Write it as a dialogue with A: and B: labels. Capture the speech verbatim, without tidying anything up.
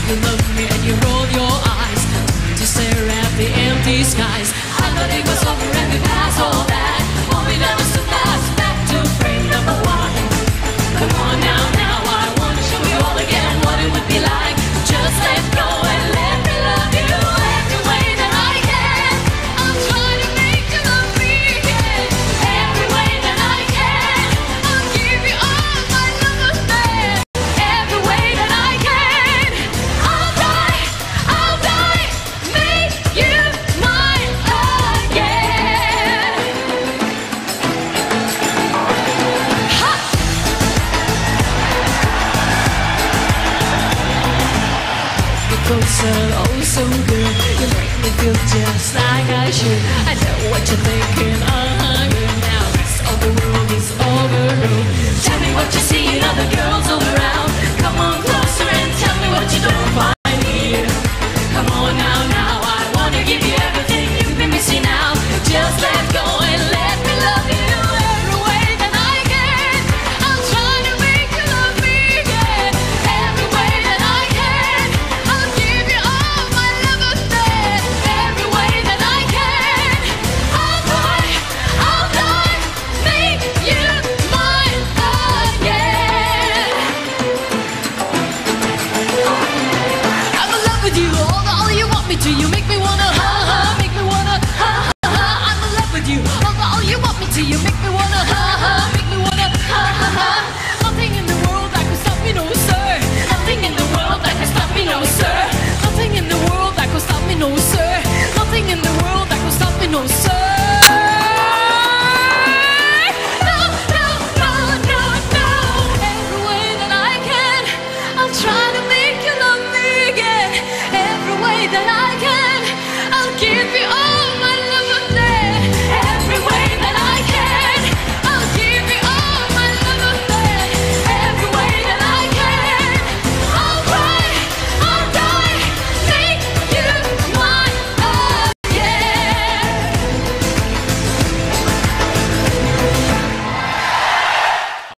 A: You love me and you roll your eyes to stare at the empty skies. I thought it was over and we passed all that. Won't we never so fast back to frame number one? Come on now, now I wanna show you all again what it would be like. Just let go and let me love you every way that I can. I'll try to make you love me again every way that I can. I'll give you all my love affair every way that I can. I'll die, I'll die, make you mine again. Ha! You're closer, oh so good. You make me feel just like I should. I know what you're thinking, uh-huh, good. Now this other world is overruled. Tell me what you see in other girls all around. Come on closer and tell me what you don't find.